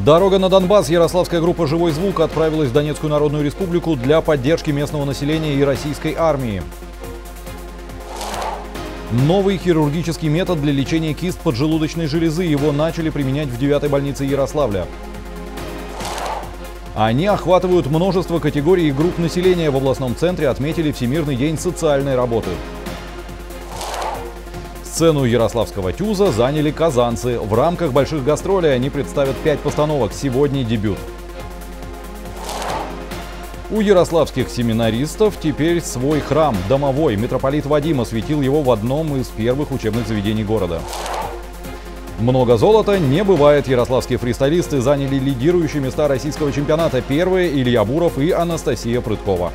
Дорога на Донбасс. Ярославская группа «Живой звук» отправилась в Донецкую Народную Республику для поддержки местного населения и российской армии. Новый хирургический метод для лечения кист поджелудочной железы. Его начали применять в 9-й больнице Ярославля. Они охватывают множество категорий и групп населения. В областном центре отметили Всемирный день социальной работы. Сцену ярославского ТЮЗа заняли казанцы. В рамках больших гастролей они представят 5 постановок. Сегодня дебют. У ярославских семинаристов теперь свой храм домовой. Митрополит Вадим осветил его в одном из первых учебных заведений города. Много золота не бывает. Ярославские фристайлисты заняли лидирующие места российского чемпионата. Первые Илья Буров и Анастасия Прыткова.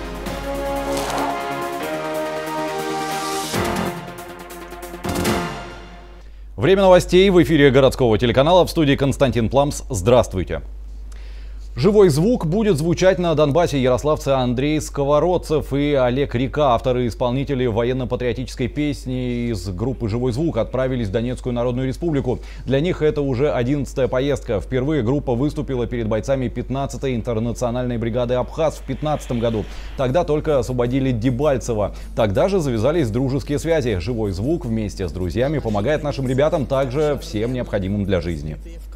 Время новостей в эфире городского телеканала. В студии Константин Пламс. Здравствуйте. Живой звук будет звучать на Донбассе. Ярославцы Андрей Сковородцев и Олег Река, авторы и исполнители военно-патриотической песни из группы «Живой звук», отправились в Донецкую Народную Республику. Для них это уже 11-я поездка. Впервые группа выступила перед бойцами 15-й интернациональной бригады «Абхаз» в 2015 году. Тогда только освободили Дебальцево. Тогда же завязались дружеские связи. «Живой звук» вместе с друзьями помогает нашим ребятам также всем необходимым для жизни.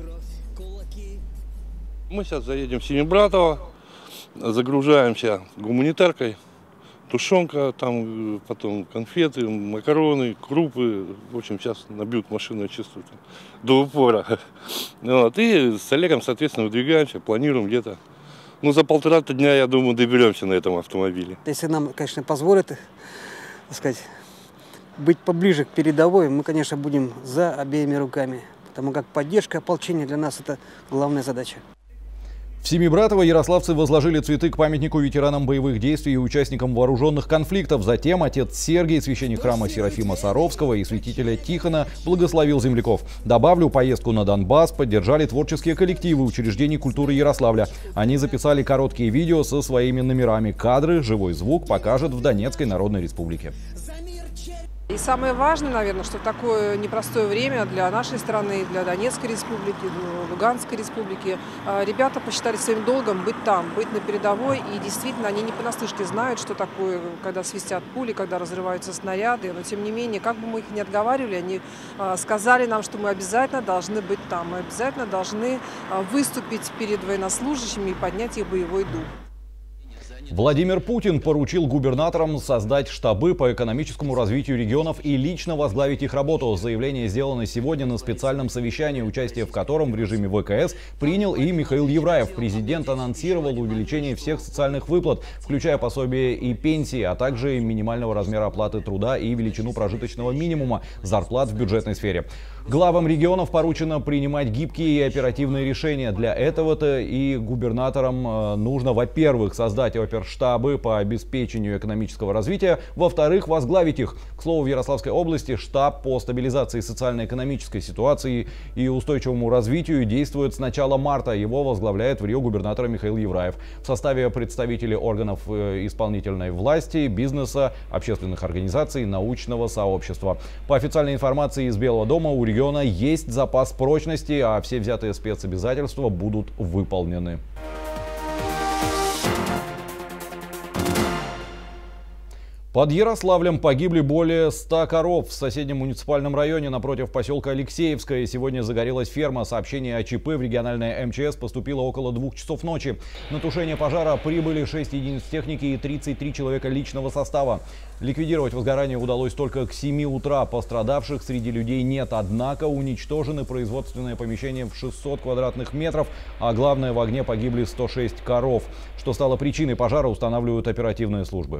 Мы сейчас заедем в Семибратово, загружаемся гуманитаркой, тушенка, там потом конфеты, макароны, крупы. В общем, сейчас набьют машину, я чувствую, до упора. Вот. И с Олегом, соответственно, выдвигаемся, планируем где-то. Ну, за 1,5 дня, я думаю, доберемся на этом автомобиле. Если нам, конечно, позволят, так сказать, быть поближе к передовой, мы, конечно, будем за обеими руками. Потому как поддержка ополчения для нас – это главная задача. В Семибратово ярославцы возложили цветы к памятнику ветеранам боевых действий и участникам вооруженных конфликтов. Затем отец Сергий, священник храма Серафима Саровского и святителя Тихона, благословил земляков. Добавлю, поездку на Донбасс поддержали творческие коллективы учреждений культуры Ярославля. Они записали короткие видео со своими номерами. Кадры «Живой звук» покажет в Донецкой Народной Республике. И самое важное, наверное, что в такое непростое время для нашей страны, для Донецкой республики, Луганской республики, ребята посчитали своим долгом быть там, быть на передовой. И действительно, они не понаслышке знают, что такое, когда свистят пули, когда разрываются снаряды. Но тем не менее, как бы мы их ни отговаривали, они сказали нам, что мы обязательно должны быть там. Мы обязательно должны выступить перед военнослужащими и поднять их боевой дух. Владимир Путин поручил губернаторам создать штабы по экономическому развитию регионов и лично возглавить их работу. Заявление сделано сегодня на специальном совещании, участие в котором в режиме ВКС принял и Михаил Евраев. Президент анонсировал увеличение всех социальных выплат, включая пособия и пенсии, а также минимального размера оплаты труда и величину прожиточного минимума зарплат в бюджетной сфере. Главам регионов поручено принимать гибкие и оперативные решения. Для этого-то и губернаторам нужно, во-первых, создать оперштабы по обеспечению экономического развития, во-вторых, возглавить их. К слову, в Ярославской области штаб по стабилизации социально-экономической ситуации и устойчивому развитию действует с начала марта. Его возглавляет в Рио губернатор Михаил Евраев. В составе представителей органов исполнительной власти, бизнеса, общественных организаций, научного сообщества. По официальной информации из Белого дома, у региона есть запас прочности, а все взятые спецобязательства будут выполнены. Под Ярославлем погибли более 100 коров. В соседнем муниципальном районе напротив поселка Алексеевское сегодня загорелась ферма. Сообщение о ЧП в региональное МЧС поступило около 2 часов ночи. На тушение пожара прибыли 6 единиц техники и 33 человека личного состава. Ликвидировать возгорание удалось только к 7 утра. Пострадавших среди людей нет. Однако уничтожены производственные помещения в 600 квадратных метров. А главное, в огне погибли 106 коров. Что стало причиной пожара, устанавливают оперативные службы.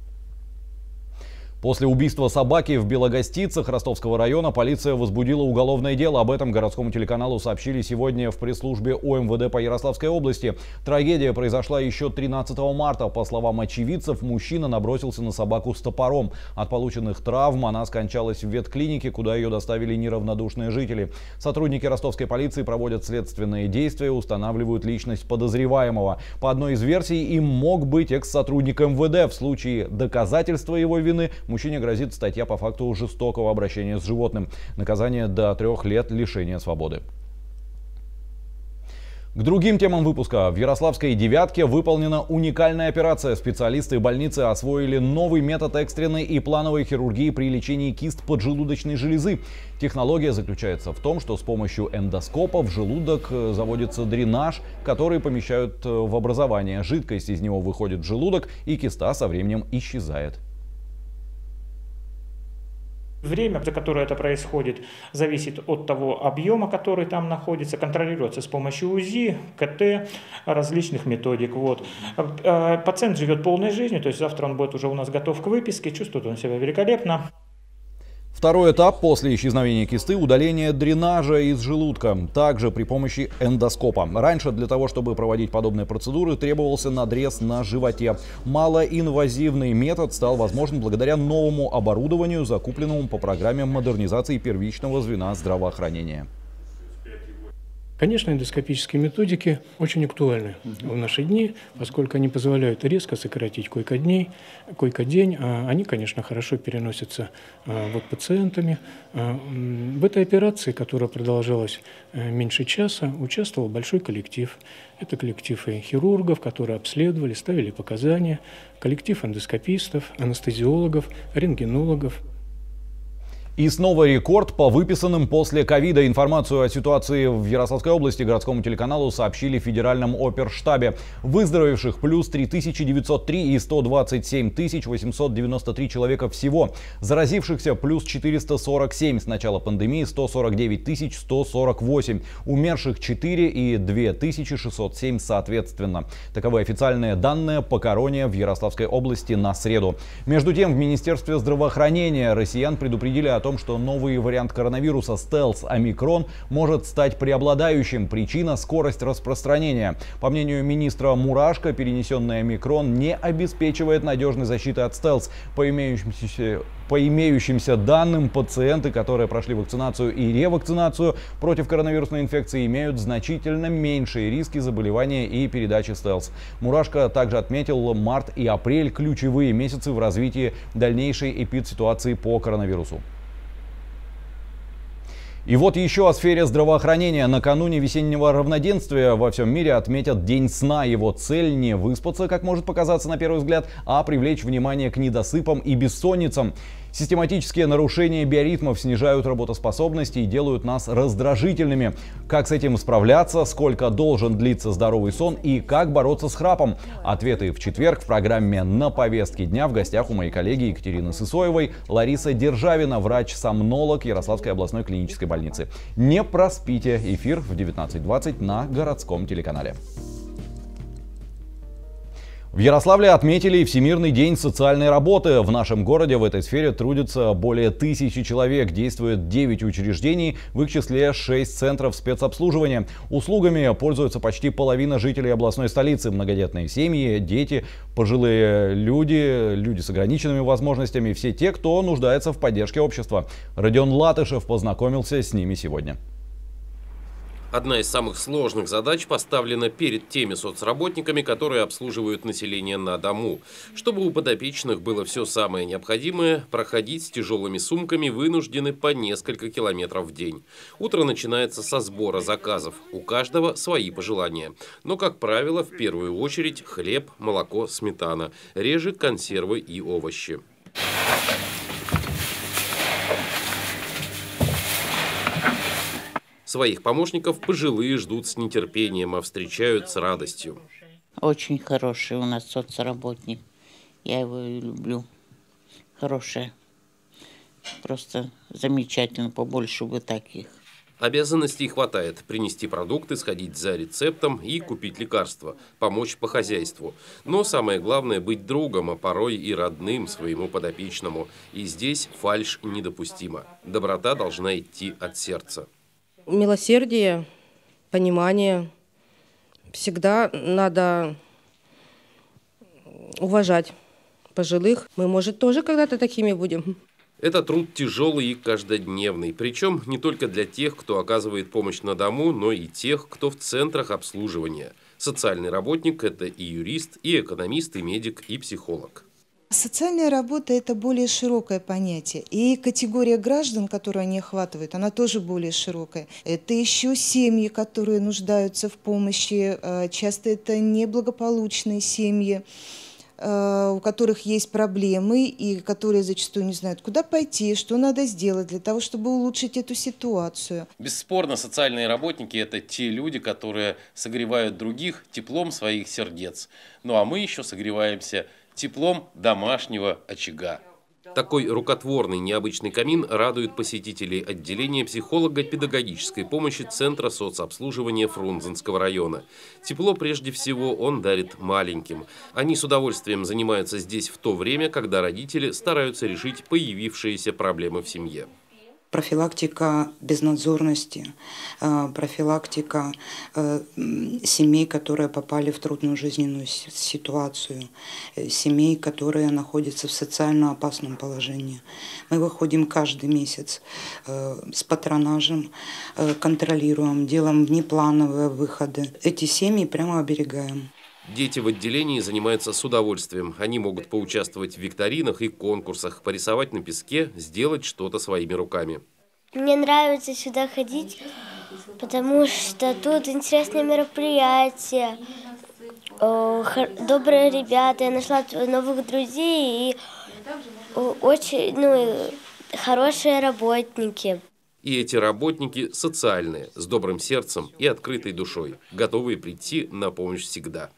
После убийства собаки в Белогостицах Ростовского района полиция возбудила уголовное дело. Об этом городскому телеканалу сообщили сегодня в пресс-службе ОМВД по Ярославской области. Трагедия произошла еще 13 марта. По словам очевидцев, мужчина набросился на собаку с топором. От полученных травм она скончалась в ветклинике, куда ее доставили неравнодушные жители. Сотрудники ростовской полиции проводят следственные действия, устанавливают личность подозреваемого. По одной из версий, им мог быть экс-сотрудник МВД. В случае доказательства его вины мужчине грозит статья по факту жестокого обращения с животным. Наказание до 3 лет лишения свободы. К другим темам выпуска. В Ярославской «девятке» выполнена уникальная операция. Специалисты больницы освоили новый метод экстренной и плановой хирургии при лечении кист поджелудочной железы. Технология заключается в том, что с помощью эндоскопа в желудок заводится дренаж, который помещают в образование. Жидкость из него выходит в желудок, и киста со временем исчезает. Время, за которое это происходит, зависит от того объема, который там находится, контролируется с помощью УЗИ, КТ, различных методик. Вот. Пациент живет полной жизнью, то есть завтра он будет уже у нас готов к выписке, чувствует он себя великолепно. Второй этап после исчезновения кисты – удаление дренажа из желудка, также при помощи эндоскопа. Раньше для того, чтобы проводить подобные процедуры, требовался надрез на животе. Малоинвазивный метод стал возможен благодаря новому оборудованию, закупленному по программе модернизации первичного звена здравоохранения. Конечно, эндоскопические методики очень актуальны в наши дни, поскольку они позволяют резко сократить койко-день. Они, конечно, хорошо переносятся пациентами. В этой операции, которая продолжалась меньше часа, участвовал большой коллектив. Это коллектив и хирургов, которые обследовали, ставили показания, коллектив эндоскопистов, анестезиологов, рентгенологов. И снова рекорд по выписанным после ковида. Информацию о ситуации в Ярославской области городскому телеканалу сообщили в Федеральном оперштабе. Выздоровевших плюс 3903 и 127 893 человека всего. Заразившихся плюс 447 с начала пандемии, 149 148. Умерших 4 и 2607 соответственно. Таковы официальные данные по короне в Ярославской области на среду. Между тем, в Министерстве здравоохранения россиян предупредили о том, что новый вариант коронавируса стелс омикрон может стать преобладающим. Причина – скорость распространения. По мнению министра Мурашко, перенесенный омикрон не обеспечивает надежной защиты от стелс. По имеющимся данным, пациенты, которые прошли вакцинацию и ревакцинацию против коронавирусной инфекции, имеют значительно меньшие риски заболевания и передачи стелс. Мурашко также отметил март и апрель – ключевые месяцы в развитии дальнейшей эпидситуации по коронавирусу. И вот еще о сфере здравоохранения. Накануне весеннего равноденствия во всем мире отметят День сна. Его цель не выспаться, как может показаться на первый взгляд, а привлечь внимание к недосыпам и бессонницам. Систематические нарушения биоритмов снижают работоспособность и делают нас раздражительными. Как с этим справляться, сколько должен длиться здоровый сон и как бороться с храпом? Ответы в четверг в программе «На повестке дня». В гостях у моей коллеги Екатерины Сысоевой Лариса Державина, врач-сомнолог Ярославской областной клинической больницы. Не проспите. Эфир в 19:20 на городском телеканале. В Ярославле отметили Всемирный день социальной работы. В нашем городе в этой сфере трудится более 1000 человек. Действует 9 учреждений, в их числе 6 центров спецобслуживания. Услугами пользуются почти половина жителей областной столицы. Многодетные семьи, дети, пожилые люди с ограниченными возможностями. Все те, кто нуждается в поддержке общества. Родион Латышев познакомился с ними сегодня. Одна из самых сложных задач поставлена перед теми соцработниками, которые обслуживают население на дому. Чтобы у подопечных было все самое необходимое, проходить с тяжелыми сумками вынуждены по несколько километров в день. Утро начинается со сбора заказов. У каждого свои пожелания. Но, как правило, в первую очередь хлеб, молоко, сметана. Реже консервы и овощи. Своих помощников пожилые ждут с нетерпением, а встречают с радостью. Очень хороший у нас соцработник. Я его люблю. Хорошая. Просто замечательно. Побольше бы таких. Обязанностей хватает: принести продукты, сходить за рецептом и купить лекарства, помочь по хозяйству. Но самое главное — быть другом, а порой и родным своему подопечному. И здесь фальшь недопустима. Доброта должна идти от сердца. Милосердие, понимание. Всегда надо уважать пожилых. Мы, может, тоже когда-то такими будем. Это труд тяжелый и каждодневный. Причем не только для тех, кто оказывает помощь на дому, но и тех, кто в центрах обслуживания. Социальный работник – это и юрист, и экономист, и медик, и психолог. Социальная работа – это более широкое понятие. И категория граждан, которую они охватывают, она тоже более широкая. Это еще семьи, которые нуждаются в помощи. Часто это неблагополучные семьи, у которых есть проблемы и которые зачастую не знают, куда пойти, что надо сделать для того, чтобы улучшить эту ситуацию. Бесспорно, социальные работники – это те люди, которые согревают других теплом своих сердец. Ну а мы еще согреваемся теплом домашнего очага. Такой рукотворный необычный камин радует посетителей отделения психолого-педагогической помощи Центра соцобслуживания Фрунзенского района. Тепло прежде всего он дарит маленьким. Они с удовольствием занимаются здесь в то время, когда родители стараются решить появившиеся проблемы в семье. Профилактика безнадзорности, профилактика семей, которые попали в трудную жизненную ситуацию, семей, которые находятся в социально опасном положении. Мы выходим каждый месяц с патронажем, контролируем, делаем внеплановые выходы. Эти семьи прямо оберегаем. Дети в отделении занимаются с удовольствием. Они могут поучаствовать в викторинах и конкурсах, порисовать на песке, сделать что-то своими руками. Мне нравится сюда ходить, потому что тут интересные мероприятия, добрые ребята. Я нашла новых друзей и очень хорошие работники. И эти работники социальные, с добрым сердцем и открытой душой, готовые прийти на помощь всегда.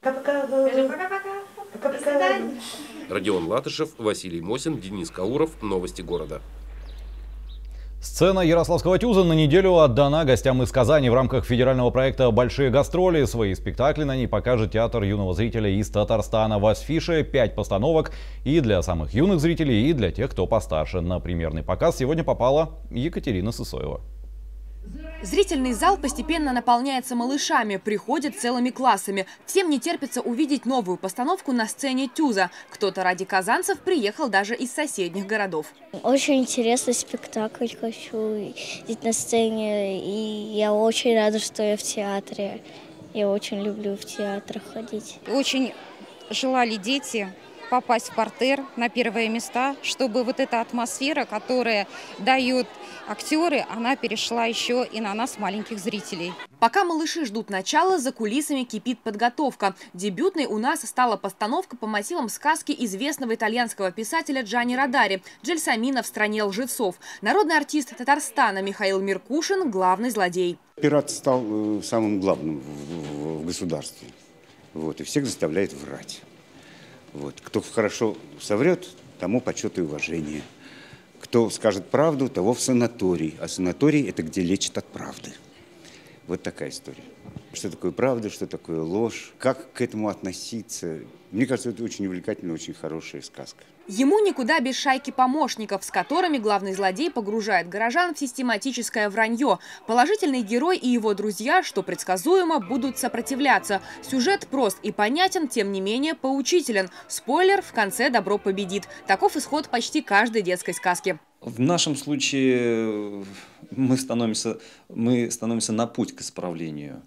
Родион Латышев, Василий Мосин, Денис Кауров. Новости города. Сцена Ярославского Тюза на неделю отдана гостям из Казани в рамках федерального проекта «Большие гастроли». Свои спектакли на ней покажет театр юного зрителя из Татарстана. В афише 5 постановок и для самых юных зрителей, и для тех, кто постарше. На премьерный показ сегодня попала Екатерина Сысоева. Зрительный зал постепенно наполняется малышами, приходят целыми классами. Всем не терпится увидеть новую постановку на сцене Тюза. Кто-то ради казанцев приехал даже из соседних городов. Очень интересный спектакль, хочу видеть на сцене, и я очень рада, что я в театре. Я очень люблю в театр ходить. Очень желали дети попасть в партер на первые места, чтобы вот эта атмосфера, которая дают актеры, она перешла еще и на нас, маленьких зрителей. Пока малыши ждут начала, за кулисами кипит подготовка. Дебютной у нас стала постановка по мотивам сказки известного итальянского писателя Джанни Родари «Джельсомино в стране лжецов». Народный артист Татарстана Михаил Миркушин – главный злодей. Пират стал самым главным в государстве. И всех заставляет врать. Кто хорошо соврет, тому почет и уважение. Кто скажет правду, того в санаторий. А санаторий – это где лечат от правды. Вот такая история. Что такое правда, что такое ложь, как к этому относиться. Мне кажется, это очень увлекательная, очень хорошая сказка. Ему никуда без шайки помощников, с которыми главный злодей погружает горожан в систематическое вранье. Положительный герой и его друзья, что предсказуемо, будут сопротивляться. Сюжет прост и понятен, тем не менее поучителен. Спойлер – в конце добро победит. Таков исход почти каждой детской сказки. В нашем случае мы становимся на путь к исправлению.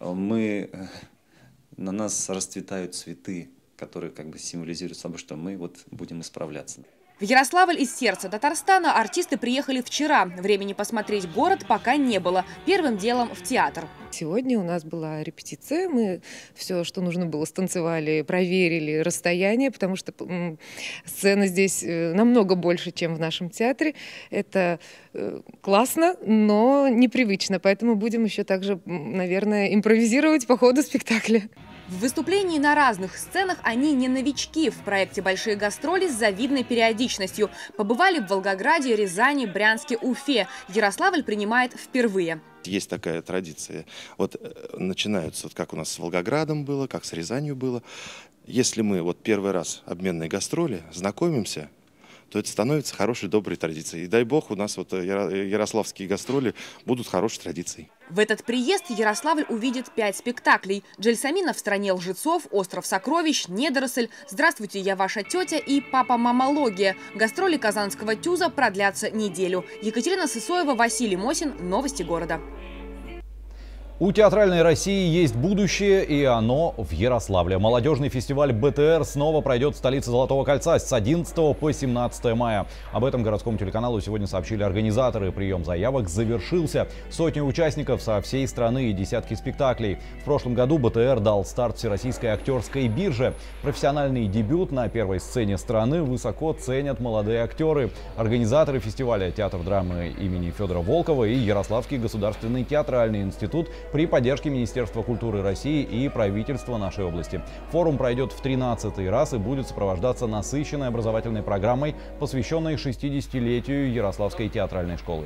На нас расцветают цветы, которые символизируют собой, что мы будем исправляться. В Ярославль из сердца Татарстана артисты приехали вчера. Времени посмотреть город пока не было. Первым делом в театр. Сегодня у нас была репетиция. Мы все, что нужно было, станцевали, проверили расстояние, потому что сцена здесь намного больше, чем в нашем театре. Это классно, но непривычно. Поэтому будем еще также, наверное, импровизировать по ходу спектакля. В выступлении на разных сценах они не новички. В проекте «Большие гастроли» с завидной периодичностью. Побывали в Волгограде, Рязани, Брянске, Уфе. Ярославль принимает впервые. Есть такая традиция. Начинаются, как у нас с Волгоградом было, как с Рязанью было. Если мы первый раз обменные гастроли знакомимся, то это становится хорошей, доброй традицией. И дай бог, у нас ярославские гастроли будут хорошей традицией. В этот приезд Ярославль увидит 5 спектаклей. «Джельсомино в стране лжецов», «Остров сокровищ», «Недоросль», «Здравствуйте, я ваша тетя» и «Папа-мамология». Гастроли казанского Тюза продлятся неделю. Екатерина Сысоева, Василий Мосин. Новости города. У театральной России есть будущее, и оно в Ярославле. Молодежный фестиваль БТР снова пройдет в столице Золотого кольца с 11 по 17 мая. Об этом городскому телеканалу сегодня сообщили организаторы. Прием заявок завершился. Сотни участников со всей страны и десятки спектаклей. В прошлом году БТР дал старт Всероссийской актерской бирже. Профессиональный дебют на первой сцене страны высоко ценят молодые актеры. Организаторы фестиваля — Театр драмы имени Федора Волкова и Ярославский государственный театральный институт при поддержке Министерства культуры России и правительства нашей области. Форум пройдет в 13-й раз и будет сопровождаться насыщенной образовательной программой, посвященной 60-летию Ярославской театральной школы.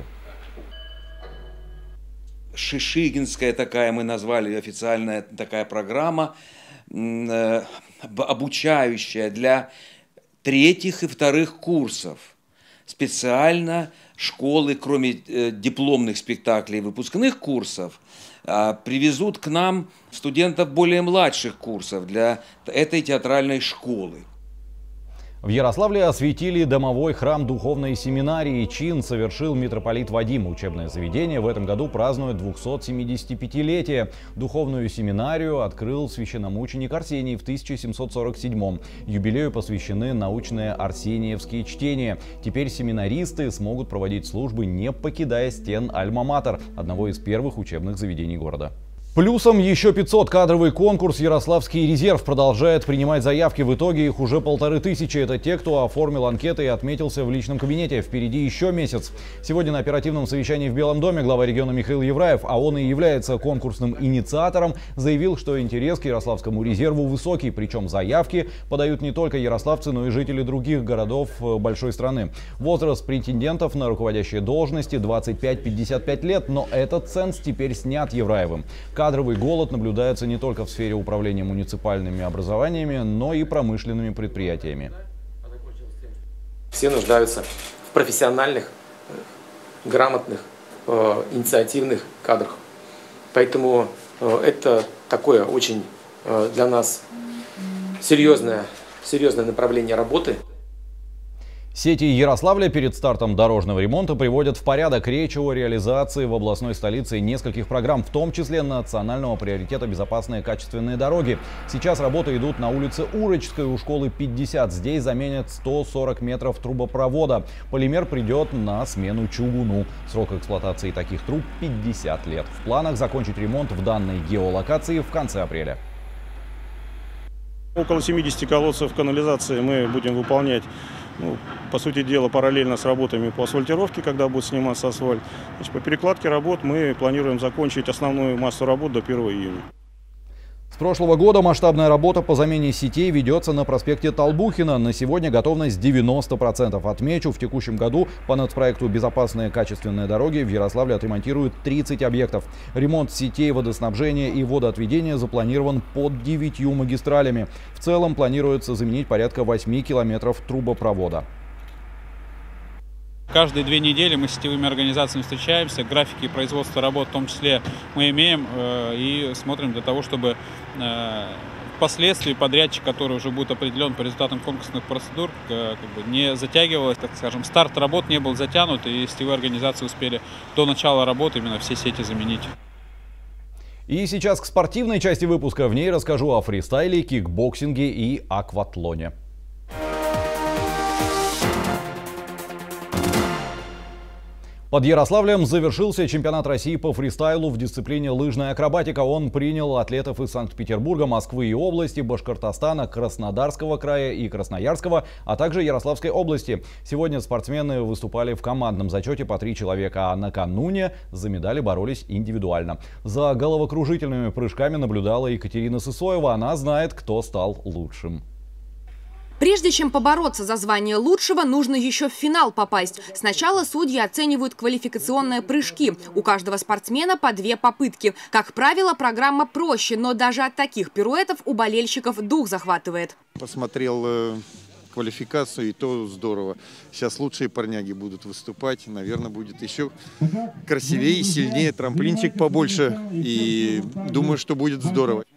Шишигинская такая, мы назвали официальная такая программа, обучающая для третьих и вторых курсов. Специально школы, кроме дипломных спектаклей и выпускных курсов, привезут к нам студентов более младших курсов для этой театральной школы. В Ярославле осветили домовой храм духовной семинарии. Чин совершил митрополит Вадим. Учебное заведение в этом году празднует 275-летие. Духовную семинарию открыл священномученик Арсений в 1747-м. Юбилею посвящены научные арсениевские чтения. Теперь семинаристы смогут проводить службы, не покидая стен Альма-Матер, одного из первых учебных заведений города. Плюсом еще 500. Кадровый конкурс «Ярославский резерв» продолжает принимать заявки. В итоге их уже 1500. Это те, кто оформил анкеты и отметился в личном кабинете. Впереди еще месяц. Сегодня на оперативном совещании в Белом доме глава региона Михаил Евраев, а он и является конкурсным инициатором, заявил, что интерес к Ярославскому резерву высокий. Причем заявки подают не только ярославцы, но и жители других городов большой страны. Возраст претендентов на руководящие должности 25-55 лет, но этот ценз теперь снят Евраевым. Кадровый голод наблюдается не только в сфере управления муниципальными образованиями, но и промышленными предприятиями. Все нуждаются в профессиональных, грамотных, инициативных кадрах. Поэтому это такое очень для нас серьезное направление работы. Сети Ярославля перед стартом дорожного ремонта приводят в порядок. Речь о реализации в областной столице нескольких программ, в том числе национального приоритета «Безопасные качественные дороги». Сейчас работы идут на улице Урочской у школы 50. Здесь заменят 140 метров трубопровода. Полимер придет на смену чугуну. Срок эксплуатации таких труб 50 лет. В планах закончить ремонт в данной геолокации в конце апреля. Около 70 колодцев канализации мы будем выполнять, по сути дела, параллельно с работами по асфальтировке, когда будет сниматься асфальт. По перекладке работ мы планируем закончить основную массу работ до 1 июня. С прошлого года масштабная работа по замене сетей ведется на проспекте Толбухина. На сегодня готовность 90%. Отмечу, в текущем году по нацпроекту «Безопасные качественные дороги» в Ярославле отремонтируют 30 объектов. Ремонт сетей водоснабжения и водоотведения запланирован под 9 магистралями. В целом планируется заменить порядка 8 километров трубопровода. Каждые 2 недели мы с сетевыми организациями встречаемся, графики производства работ в том числе мы имеем и смотрим для того, чтобы впоследствии подрядчик, который уже будет определен по результатам конкурсных процедур, не затягивалось, так скажем, старт работ не был затянут, и сетевые организации успели до начала работы именно все сети заменить. И сейчас к спортивной части выпуска. В ней расскажу о фристайле, кикбоксинге и акватлоне. Под Ярославлем завершился чемпионат России по фристайлу в дисциплине лыжная акробатика. Он принял атлетов из Санкт-Петербурга, Москвы и области, Башкортостана, Краснодарского края и Красноярского, а также Ярославской области. Сегодня спортсмены выступали в командном зачете по 3 человека, а накануне за медали боролись индивидуально. За головокружительными прыжками наблюдала Екатерина Сысоева. Она знает, кто стал лучшим. Прежде чем побороться за звание лучшего, нужно еще в финал попасть. Сначала судьи оценивают квалификационные прыжки. У каждого спортсмена по 2 попытки. Как правило, программа проще, но даже от таких пируэтов у болельщиков дух захватывает. Посмотрел квалификацию, и то здорово. Сейчас лучшие парняги будут выступать. Наверное, будет еще красивее и сильнее, трамплинчик побольше. И думаю, что будет здорово.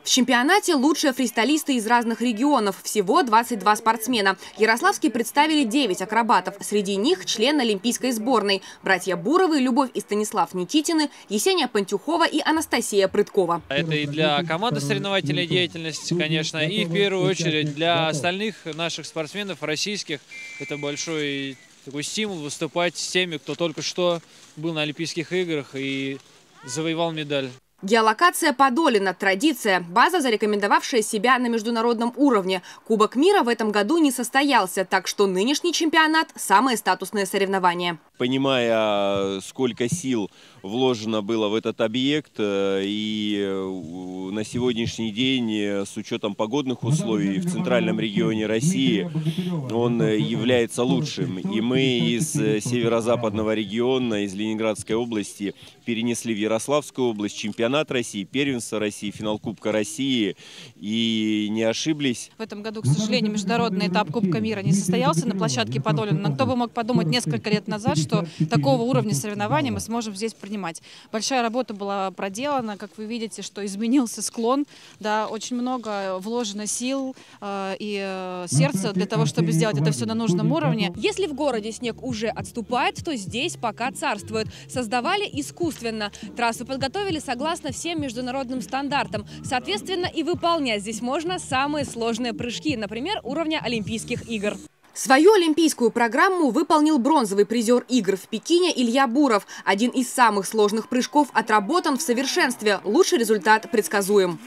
В чемпионате лучшие фристайлисты из разных регионов. Всего 22 спортсмена. Ярославские представили 9 акробатов. Среди них члены олимпийской сборной. Братья Буровы, Любовь и Станислав Никитины, Есения Пантюхова и Анастасия Прыткова. Это и для команды соревновательной деятельности, конечно, и в первую очередь для остальных наших спортсменов российских. Это большой такой стимул выступать с теми, кто только что был на Олимпийских играх и завоевал медаль. Геолокация Подолина – традиция. База, зарекомендовавшая себя на международном уровне. Кубок мира в этом году не состоялся, так что нынешний чемпионат – самое статусное соревнование. Понимая, сколько сил вложено было в этот объект, и на сегодняшний день, с учетом погодных условий в центральном регионе России, он является лучшим. И мы из северо-западного региона, из Ленинградской области, перенесли в Ярославскую область чемпионат России, первенство России, финал Кубка России, и не ошиблись. В этом году, к сожалению, международный этап Кубка мира не состоялся на площадке Подолина, но кто бы мог подумать несколько лет назад, что такого уровня соревнований мы сможем здесь принимать. Большая работа была проделана, как вы видите, что изменился склон, да, очень много вложено сил и сердца для того, чтобы сделать это все на нужном уровне. Если в городе снег уже отступает, то здесь пока царствует. Создавали искусственно. Трассу подготовили согласно всем международным стандартам. Соответственно, и выполнять здесь можно самые сложные прыжки, например, уровня Олимпийских игр. Свою олимпийскую программу выполнил бронзовый призер игр в Пекине Илья Буров. Один из самых сложных прыжков отработан в совершенстве. Лучший результат предсказуем.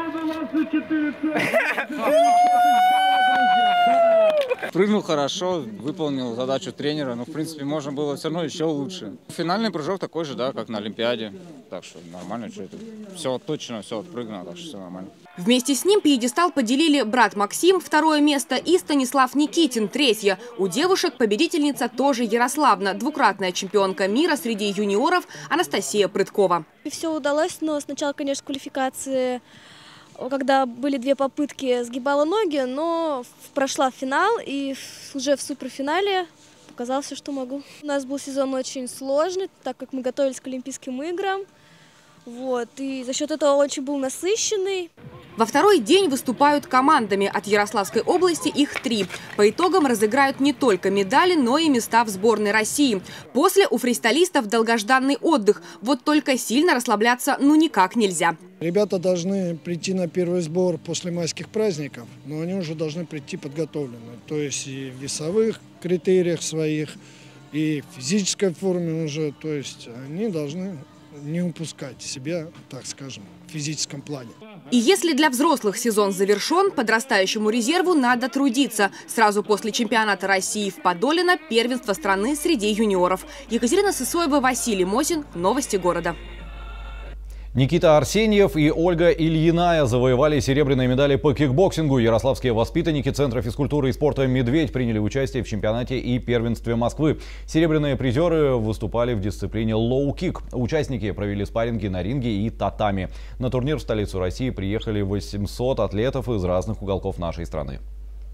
Прыгнул хорошо, выполнил задачу тренера, но в принципе можно было все равно еще лучше. Финальный прыжок такой же, да, как на Олимпиаде. Так что нормально, что это. Все точно, все отпрыгнуло, так что все нормально. Вместе с ним пьедестал поделили брат Максим, 2-е место, и Станислав Никитин, 3-е. У девушек победительница тоже Ярославна, двукратная чемпионка мира среди юниоров Анастасия Прыткова. Все удалось, но сначала, конечно, квалификации, когда были 2 попытки, сгибала ноги, но прошла финал и уже в суперфинале показалось, что могу. У нас был сезон очень сложный, так как мы готовились к Олимпийским играм. Вот, и за счет этого очень был насыщенный. Во второй день выступают командами. От Ярославской области их 3. По итогам разыграют не только медали, но и места в сборной России. После у фристайлистов долгожданный отдых. Вот только сильно расслабляться ну никак нельзя. Ребята должны прийти на первый сбор после майских праздников, но они уже должны прийти подготовленные. То есть и в весовых критериях своих, и в физической форме уже. То есть они должны не упускать себя, так скажем, в физическом плане. И если для взрослых сезон завершен, подрастающему резерву надо трудиться. Сразу после чемпионата России в Подолино первенство страны среди юниоров. Екатерина Сысоева, Василий Мосин. Новости города. Никита Арсеньев и Ольга Ильиная завоевали серебряные медали по кикбоксингу. Ярославские воспитанники Центра физкультуры и спорта «Медведь» приняли участие в чемпионате и первенстве Москвы. Серебряные призеры выступали в дисциплине лоу-кик. Участники провели спарринги на ринге и татами. На турнир в столицу России приехали 800 атлетов из разных уголков нашей страны.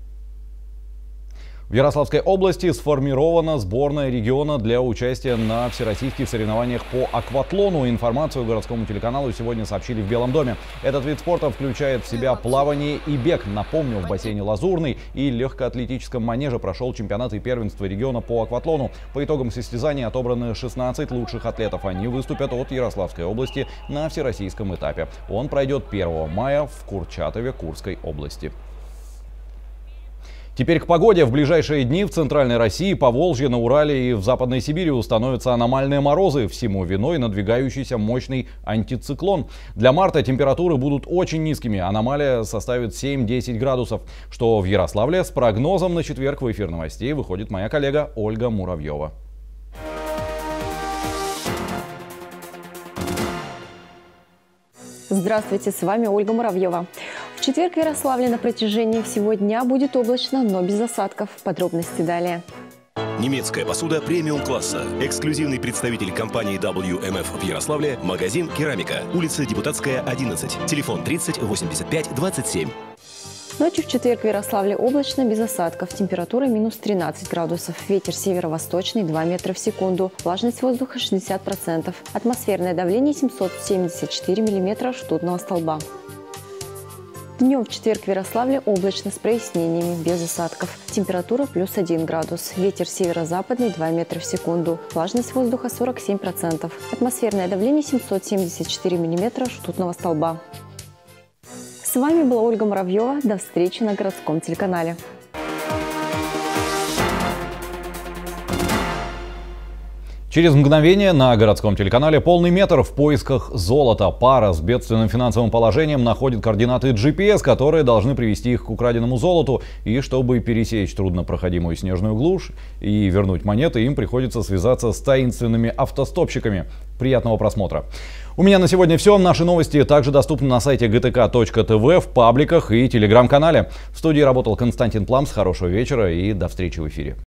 В Ярославской области сформирована сборная региона для участия на всероссийских соревнованиях по акватлону. Информацию городскому телеканалу сегодня сообщили в Белом доме. Этот вид спорта включает в себя плавание и бег. Напомню, в бассейне «Лазурный» и легкоатлетическом манеже прошел чемпионат и первенство региона по акватлону. По итогам состязания отобраны 16 лучших атлетов. Они выступят от Ярославской области на всероссийском этапе. Он пройдет 1 мая в Курчатове Курской области. Теперь к погоде. В ближайшие дни в Центральной России, Поволжье, на Урале и в Западной Сибири установятся аномальные морозы. Всему виной надвигающийся мощный антициклон. Для марта температуры будут очень низкими. Аномалия составит 7-10 градусов. Что в Ярославле с прогнозом на четверг в эфир новостей выходит моя коллега Ольга Муравьева. Здравствуйте, с вами Ольга Муравьева. В четверг в Ярославле на протяжении всего дня будет облачно, но без осадков. Подробности далее. Немецкая посуда премиум-класса. Эксклюзивный представитель компании WMF в Ярославле. Магазин «Керамика». Улица Депутатская, 11. Телефон 30 85 27. Ночью в четверг в Ярославле облачно, без осадков. Температура минус 13 градусов. Ветер северо-восточный 2 метра в секунду. Влажность воздуха 60%. Атмосферное давление 774 миллиметра ртутного столба. Днем в четверг в Ярославле облачно с прояснениями, без осадков. Температура +1 градус. Ветер северо-западный 2 метра в секунду. Влажность воздуха 47%. Атмосферное давление 774 миллиметра ртутного столба. С вами была Ольга Муравьева. До встречи на городском телеканале. Через мгновение на городском телеканале «Полный метр» в поисках золота. Пара с бедственным финансовым положением находит координаты GPS, которые должны привести их к украденному золоту. И чтобы пересечь труднопроходимую снежную глушь и вернуть монеты, им приходится связаться с таинственными автостопщиками. Приятного просмотра. У меня на сегодня все. Наши новости также доступны на сайте gtk.tv, в пабликах и телеграм-канале. В студии работал Константин Пламс. Хорошего вечера и до встречи в эфире.